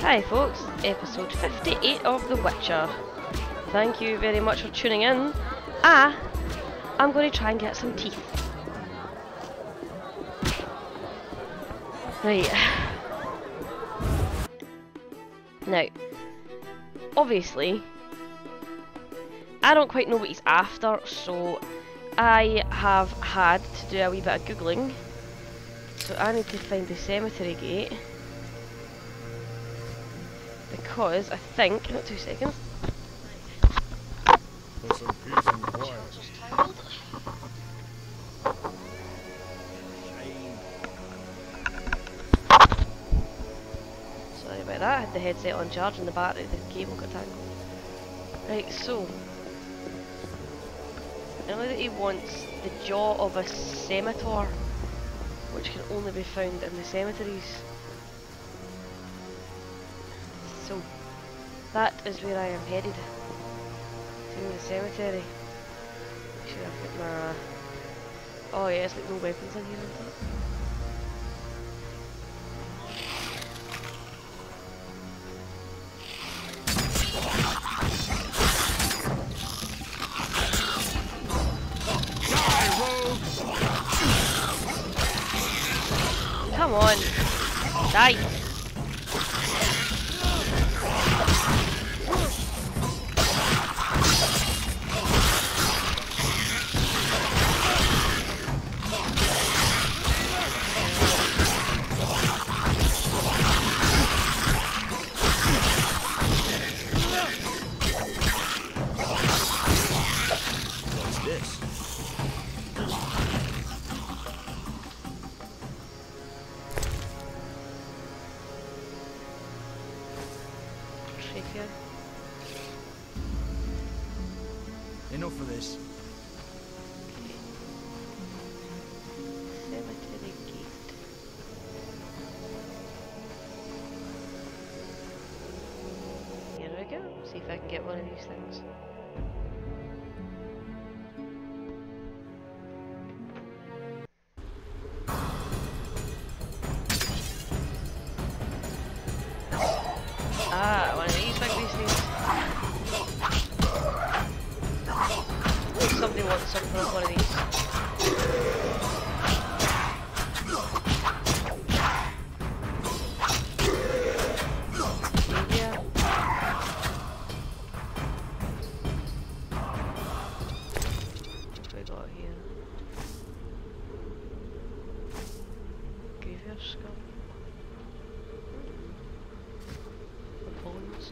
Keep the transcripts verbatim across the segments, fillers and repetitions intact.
Hi folks, episode fifty-eight of The Witcher. Thank you very much for tuning in. Ah, I'm going to try and get some teeth. Right. Now, obviously, I don't quite know what he's after, so I have had to do a wee bit of googling. So I need to find the cemetery gate. Because I think, not two seconds. For some peace and quiet. Sorry about that, I had the headset on charge and the battery, the cable got tangled. Right, so. I know that he wants the jaw of a scimitar, which can only be found in the cemeteries. So, that is where I am headed. To the cemetery. Make sure I've got my... Oh yeah, it's like no weapons in here, isn't it? Come on! Die! Enough of this. Okay. Cemetery gate. Here we go. See if I can get one of these things. Ah, one of these big beasties. Somebody wants something of one of these. Yeah. What have we got here? Graveyard skull. The bones.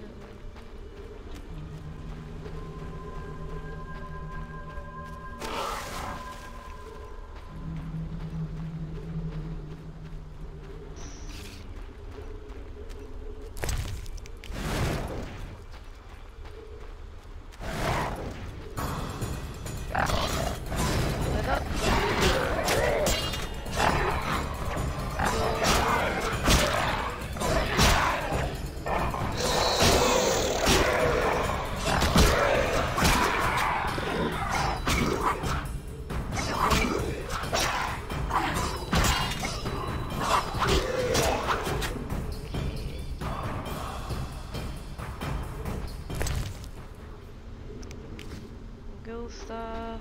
Stuff.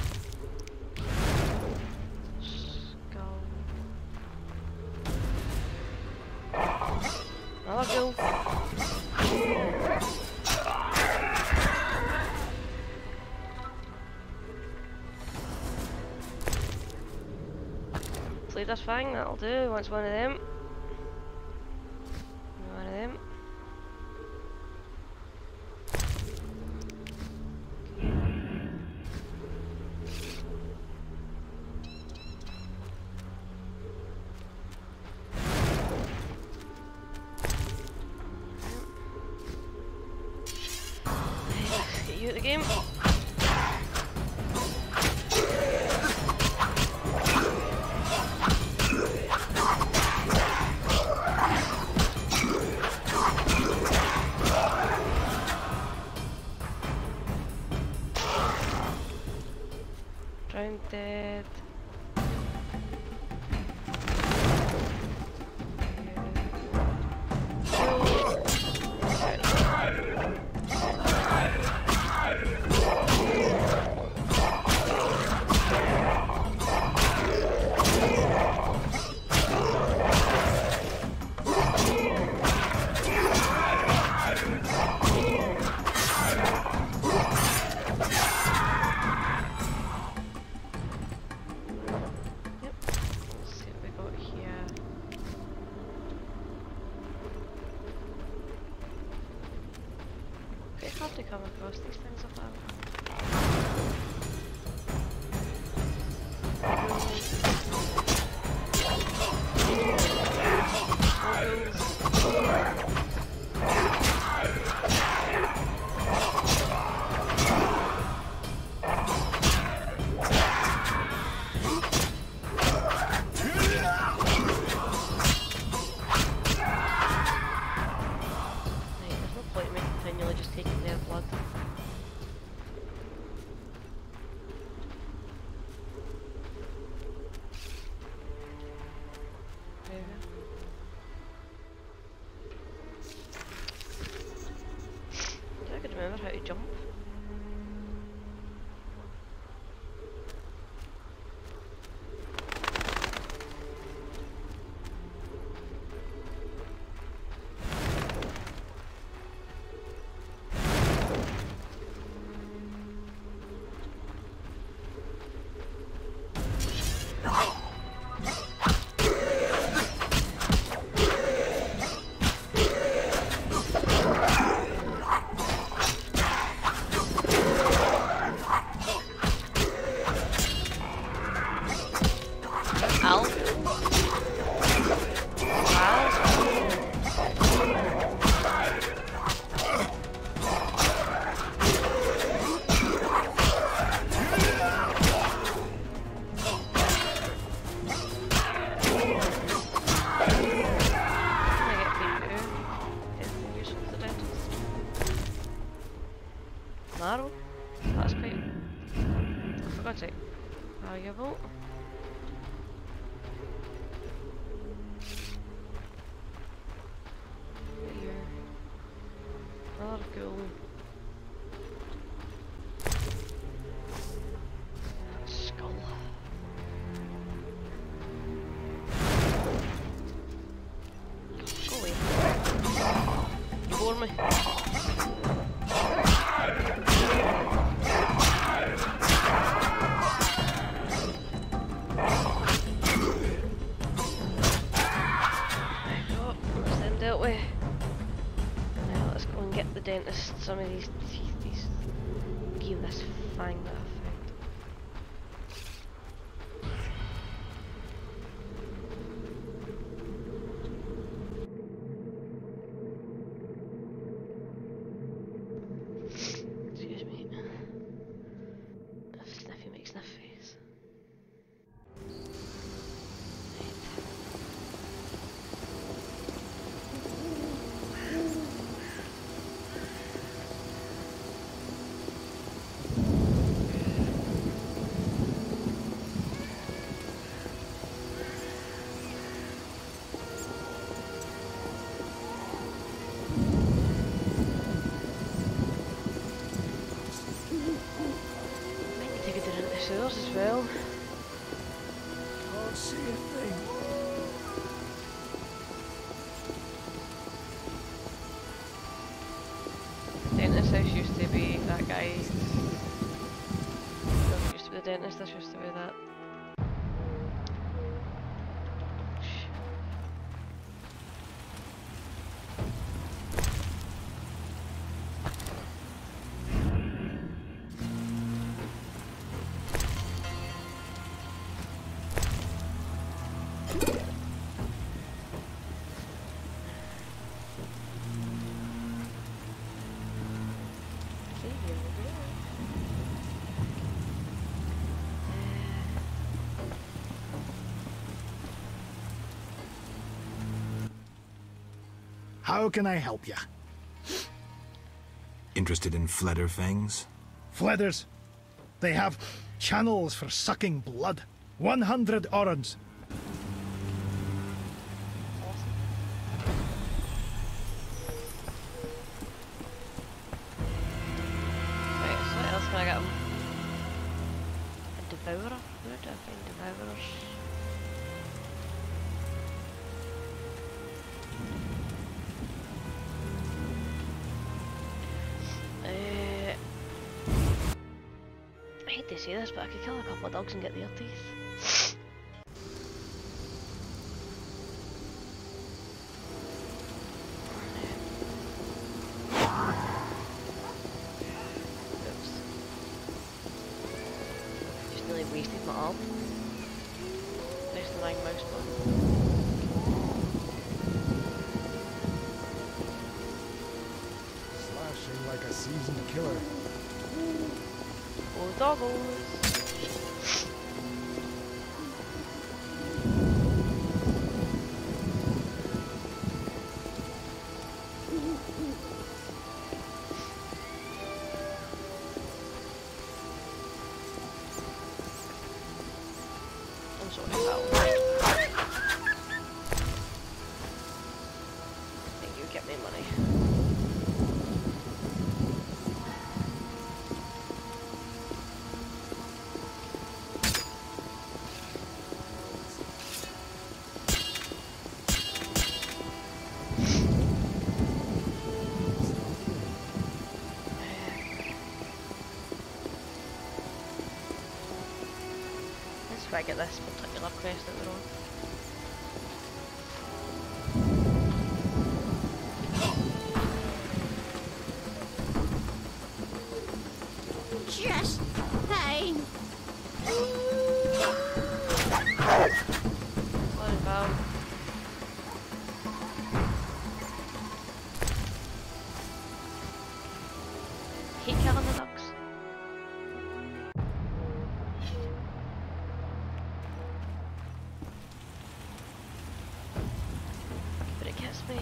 Skull. Another ghoul. Leader's Fang, that'll do. Wants one of them. One of them. You at the game? Drowned dead. Yeah. to come across these things up there. Remember how to jump? Narrow? That's quite, for God's sake, valuable. Here. Another cool. Skull. Go away. You bore me. Dealt with. Now let's go and get the dentist some of these teeth, these give this fang that I found. Excuse me. Sniffy makes sniff face. Sewers as well. Can't see a thing. Dentist house used to be that guy. That used to be the dentist, this used to be that. How can I help you? Interested in fledder fangs? Fledders. They have channels for sucking blood. one hundred orans. Right, so what else can I get him? A devourer? Where do I find devourers? I hate to say this, but I could kill a couple of dogs and get their teeth. underlying mouse button. Slashing like a seasoned killer. Oh, doggos! I'm sorry, pal. Thank you, get me money. Let's try to get this particular quest that we're on. Just pain. Sorry, pal. Hate killing the ducks. But it gets me.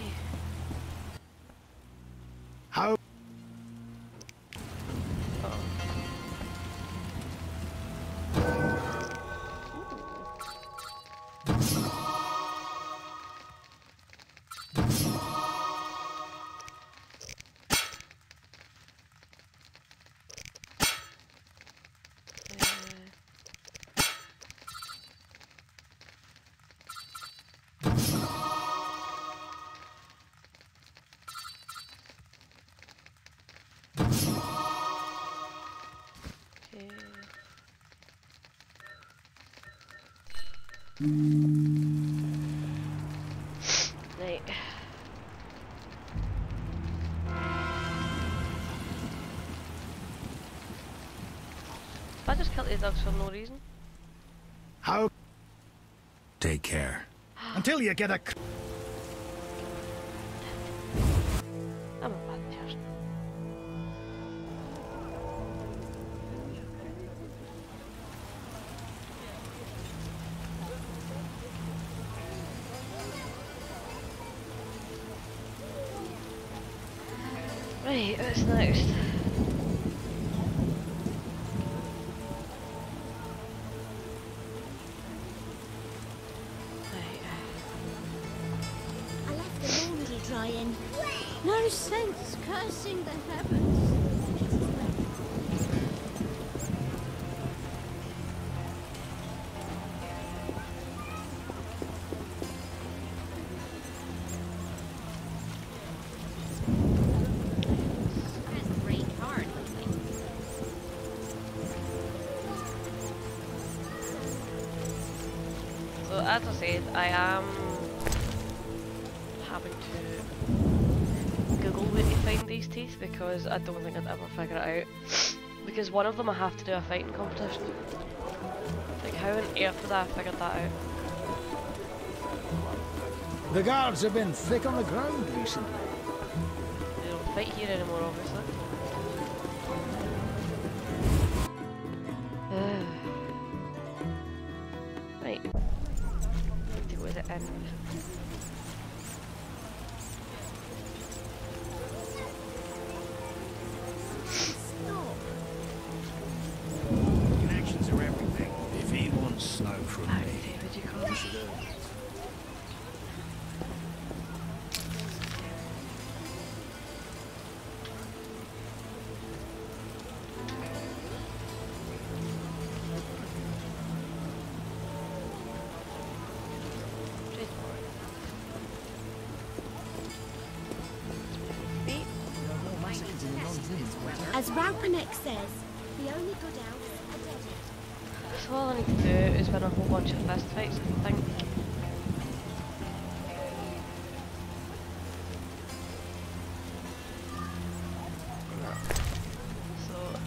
How? Oh. Okay. Right. If I just killed these dogs for no reason. How? Take care. Until you get a. cr- I'm a bad person. Right, what's next? Right. I left the laundry drying. No sense cursing the heavens. That's rained hard lately. So as I said, I am having to Google where to find these teeth because I don't think I'd ever figure it out. Because one of them I have to do a fighting competition. Like how on earth did I have figured that out? The guards have been thick on the ground recently. They don't fight here anymore, obviously. Right. Need to go to the end. Connections are everything. If he wants snow from How me, did you call it? As Ralpanek says, the only good elves are dead. So all I need to do is win a whole bunch of fist fights, I think. So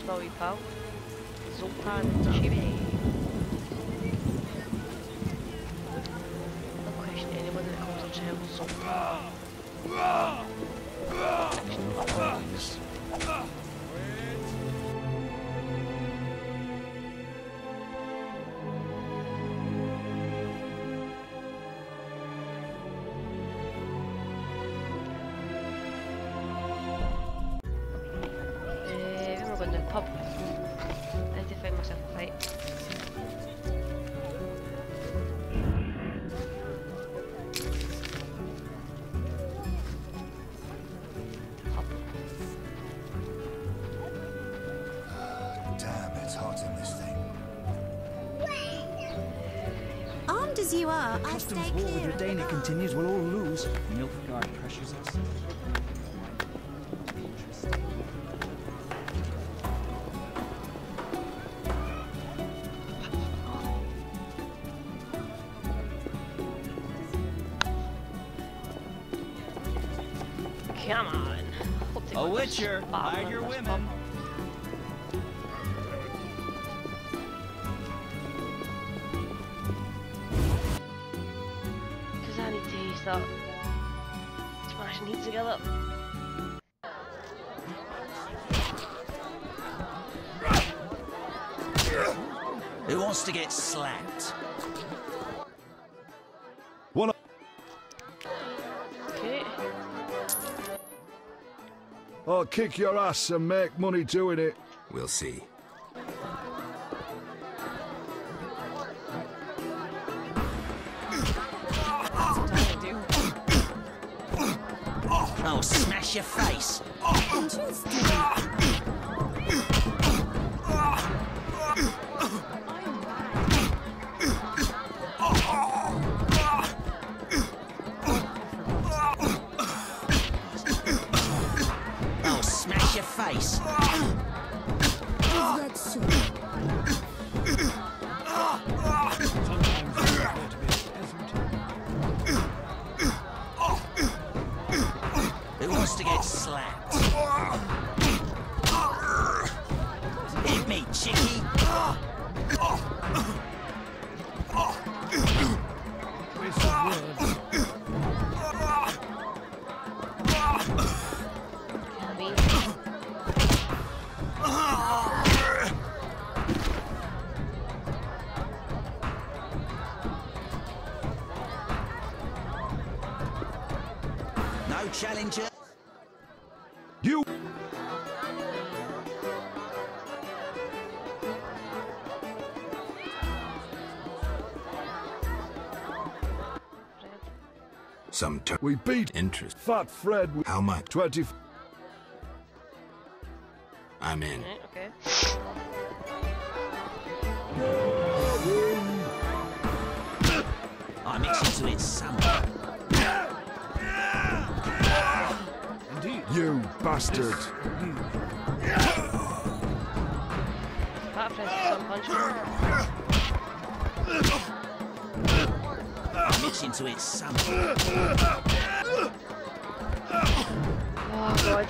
spell, wee pal? Zoltan Chibi. No question anyone that calls themselves Zoltan. Please. In the pub. I need to find myself a fight. Pub. Damn, it's hot in this thing. Armed as you are, I stay Customs war with clear of the Redana bar. continues, we'll all lose. Nilfgaard pressures us. Come on. Hope they A got witcher, this bottle hide in your this women. pub. Cause I need to start smashing heads together. Who wants to get slapped? One. Okay. I'll kick your ass and make money doing it. We'll see. I'll smash your face. I'll smash your face. Red sword. Who wants to get slapped? Hit me, chickie. I mean, No challenger. You. Some ter- We beat interest. Fat Fred with How much? twenty. I'm in. right, okay. I mix into it somewhere. Indeed. You bastard. That friend's some punch. I mix into it somewhere. Oh god.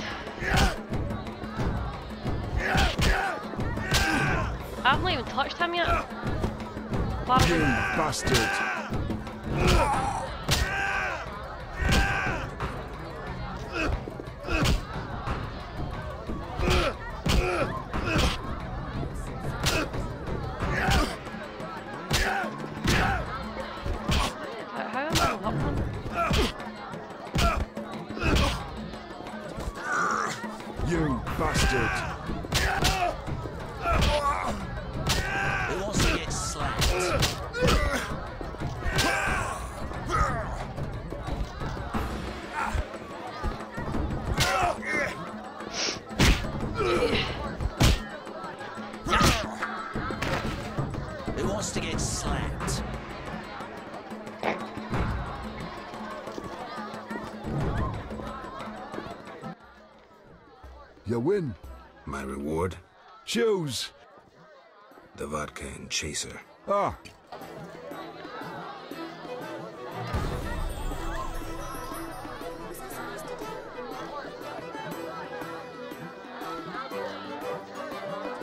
I've not even touched him yet. Apart You from bastard. how am I up him? You bastard. Who wants to get slapped? Who wants to get slapped? You win. My reward? Choose. The vodka and chaser. Ah. Was I supposed to do?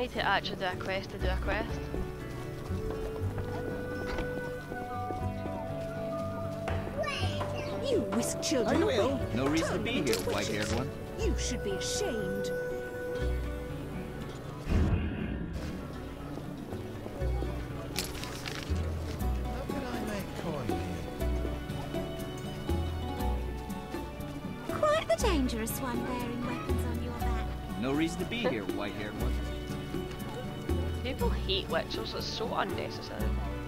need to actually do a quest to do a quest. You whisk children I will. away. No reason to Turn be them into here, white-haired witches. one. You should be ashamed. How can I make coin here? Quite the dangerous one bearing weapons on your back. No reason to be here, white-haired one. People hate witches, it's so unnecessary.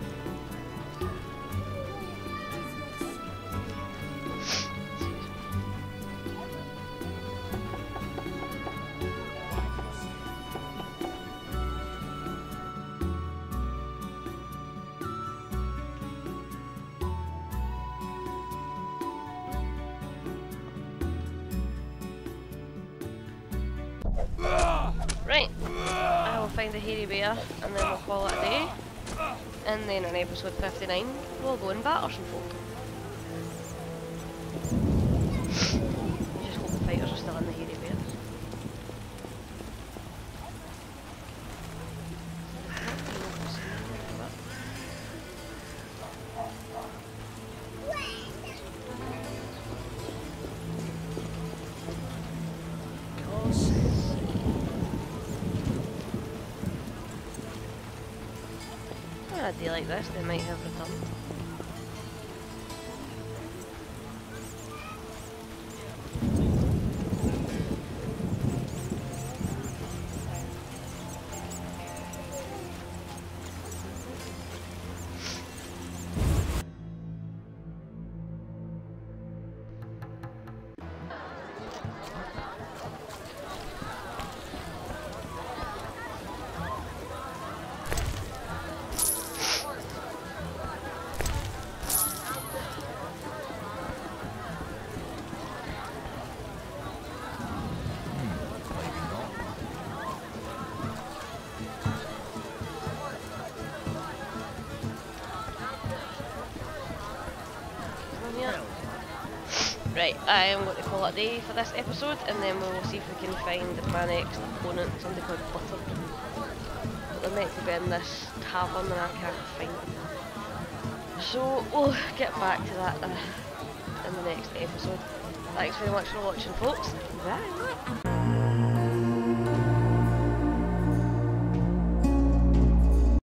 Right, I will find a hairy bear and then we'll call it a day. And then in episode fifty-nine, we'll go and batter some folk. Just hope the fighters are still in the hairy bears. On a day like this, they might have returned. Right, I am going to call it a day for this episode, and then we'll see if we can find my next opponent, somebody called Buttered. But they're meant to be in this tavern and I can't find them. So we'll get back to that uh, in the next episode. Thanks very much for watching, folks. Bye!